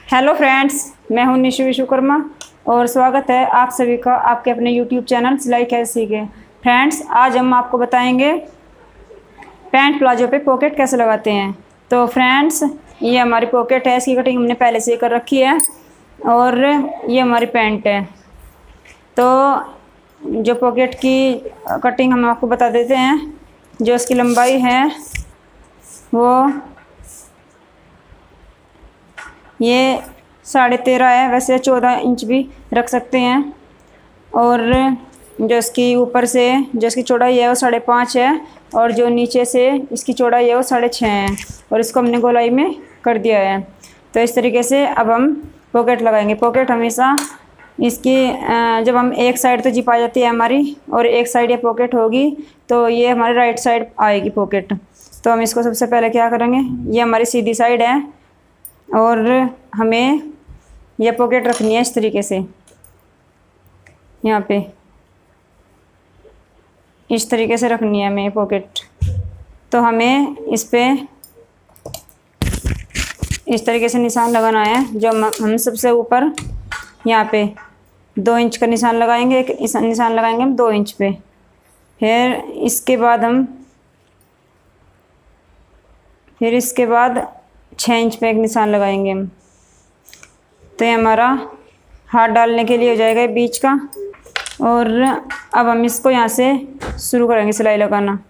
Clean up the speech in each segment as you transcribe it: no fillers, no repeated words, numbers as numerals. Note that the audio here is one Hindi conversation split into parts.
हेलो फ्रेंड्स, मैं हूं निशु विश्वकर्मा और स्वागत है आप सभी का आपके अपने यूट्यूब चैनल सिलाई कैसे सीखे। फ्रेंड्स, आज हम आपको बताएंगे पैंट प्लाजो पे पॉकेट कैसे लगाते हैं। तो फ्रेंड्स, ये हमारी पॉकेट है, इसकी कटिंग हमने पहले से कर रखी है और ये हमारी पैंट है। तो जो पॉकेट की कटिंग हम आपको बता देते हैं। जो इसकी लंबाई है वो ये 13.5 है, वैसे 14 इंच भी रख सकते हैं। और जो इसकी ऊपर से जो इसकी चौड़ाई है वो 5.5 है और जो नीचे से इसकी चौड़ाई है वो 6.5 है और इसको हमने गोलाई में कर दिया है। तो इस तरीके से अब हम पॉकेट लगाएंगे। पॉकेट हमेशा इसकी जब हम एक साइड तो जिप आ जाती है हमारी और एक साइड ये पॉकेट होगी तो ये हमारी राइट साइड आएगी पॉकेट। तो हम इसको सबसे पहले क्या करेंगे, ये हमारी सीधी साइड है और हमें यह पॉकेट रखनी है इस तरीके से। यहाँ पे इस तरीके से रखनी है हमें पॉकेट। तो हमें इस पे इस तरीके से निशान लगाना है। जो हम सबसे ऊपर यहाँ पे 2 इंच का निशान लगाएंगे, एक निशान लगाएंगे हम 2 इंच पे। फिर इसके बाद 6 इंच पे एक निशान लगाएंगे हम। तो ये हमारा हाथ डालने के लिए हो जाएगा बीच का। और अब हम इसको यहाँ से शुरू करेंगे सिलाई लगाना।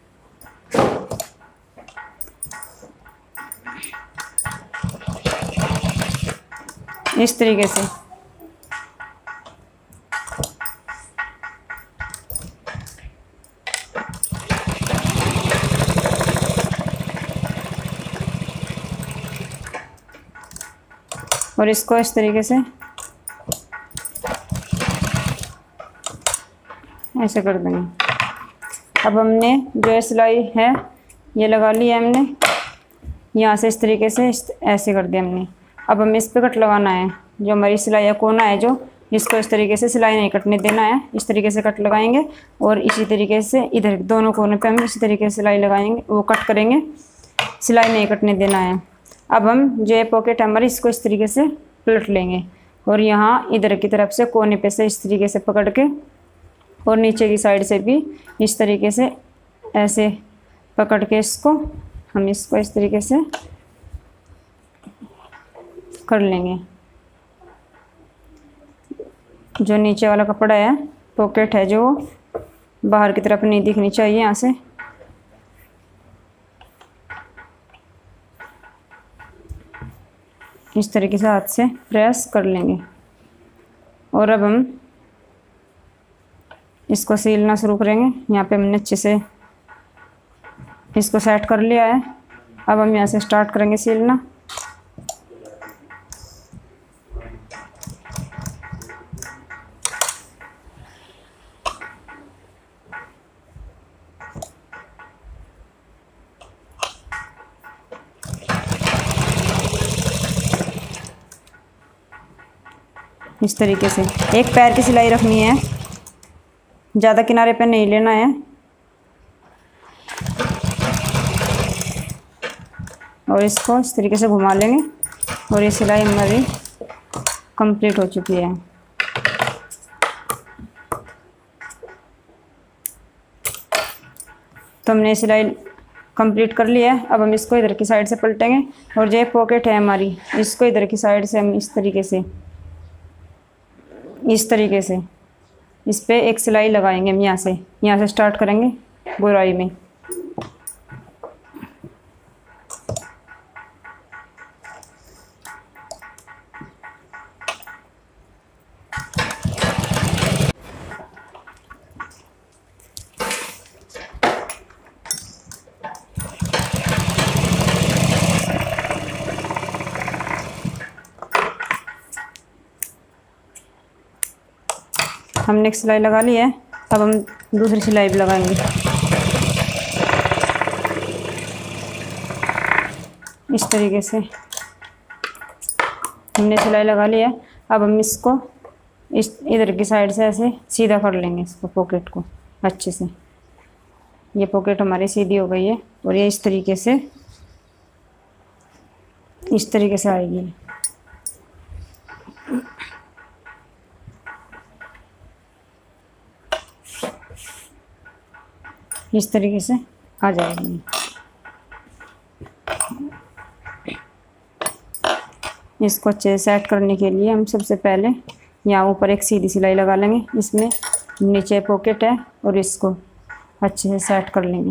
इस तरीके से और इसको इस तरीके से ऐसे कर देंगे। अब हमने जो सिलाई है ये लगा ली है हमने, यहाँ से इस तरीके से ऐसे कर दिया हमने। अब हमें इस पे कट लगाना है। जो हमारी सिलाई है कोना है जो, इसको इस तरीके से सिलाई नहीं कटने देना है। इस तरीके से कट लगाएंगे और इसी तरीके से इधर दोनों कोने पे हम इसी तरीके से सिलाई लगाएंगे, वो कट करेंगे, सिलाई नहीं कटने देना है। अब हम जो पॉकेट है हमारी, इसको इस तरीके से पलट लेंगे और यहाँ इधर की तरफ से कोने पे से इस तरीके से पकड़ के और नीचे की साइड से भी इस तरीके से ऐसे पकड़ के इसको इस तरीके से कर लेंगे। जो नीचे वाला कपड़ा है, पॉकेट है, जो बाहर की तरफ नहीं दिखनी चाहिए। यहाँ से इस तरीके से हाथ से प्रेस कर लेंगे और अब हम इसको सीलना शुरू करेंगे। यहाँ पे हमने अच्छे से इसको सेट कर लिया है। अब हम यहाँ से स्टार्ट करेंगे सीलना। इस तरीके से एक पैर की सिलाई रखनी है, ज़्यादा किनारे पे नहीं लेना है। और इसको इस तरीके से घुमा लेंगे और ये सिलाई हमारी कंप्लीट हो चुकी है। तो हमने सिलाई कंप्लीट कर लिया है। अब हम इसको इधर की साइड से पलटेंगे और जो पॉकेट है हमारी, इसको इधर की साइड से हम इस तरीके से इस पे एक सिलाई लगाएंगे। हम यहाँ से स्टार्ट करेंगे गोलाई में। हमने एक सिलाई लगा ली है। अब हम दूसरी सिलाई भी लगाएंगे। इस तरीके से हमने सिलाई लगा ली है। अब हम इसको इधर की साइड से ऐसे सीधा कर लेंगे इसको, पॉकेट को अच्छे से। ये पॉकेट हमारी सीधी हो गई है और ये इस तरीके से आएगी। इस तरीके से आ जाएगी। इसको अच्छे से सेट करने के लिए हम सबसे पहले यहाँ ऊपर एक सीधी सिलाई लगा लेंगे, इसमें नीचे पॉकेट है और इसको अच्छे से सेट कर लेंगे।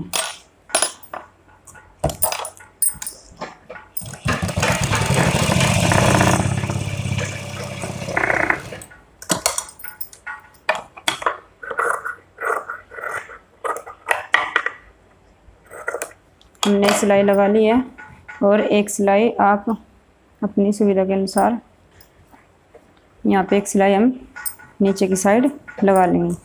हमने सिलाई लगा ली है और एक सिलाई आप अपनी सुविधा के अनुसार यहाँ पे एक सिलाई हम नीचे की साइड लगा लेंगे।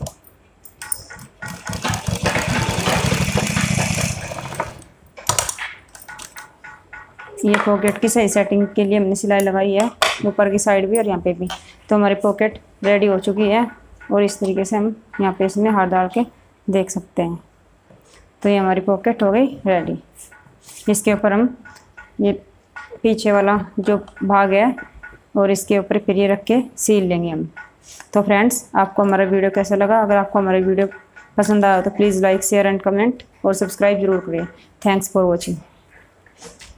ये पॉकेट की सही सेटिंग के लिए हमने सिलाई लगाई है, ऊपर की साइड भी और यहाँ पे भी। तो हमारी पॉकेट रेडी हो चुकी है और इस तरीके से हम यहाँ पे इसमें हाथ डाल के देख सकते हैं। तो ये हमारी पॉकेट हो गई रेडी। इसके ऊपर हम ये पीछे वाला जो भाग है और इसके ऊपर फिर ये रख के सील लेंगे हम। तो फ्रेंड्स, आपको हमारा वीडियो कैसा लगा? अगर आपको हमारा वीडियो पसंद आया तो please like, share and comment और सब्सक्राइब जरूर करिए। Thanks for watching.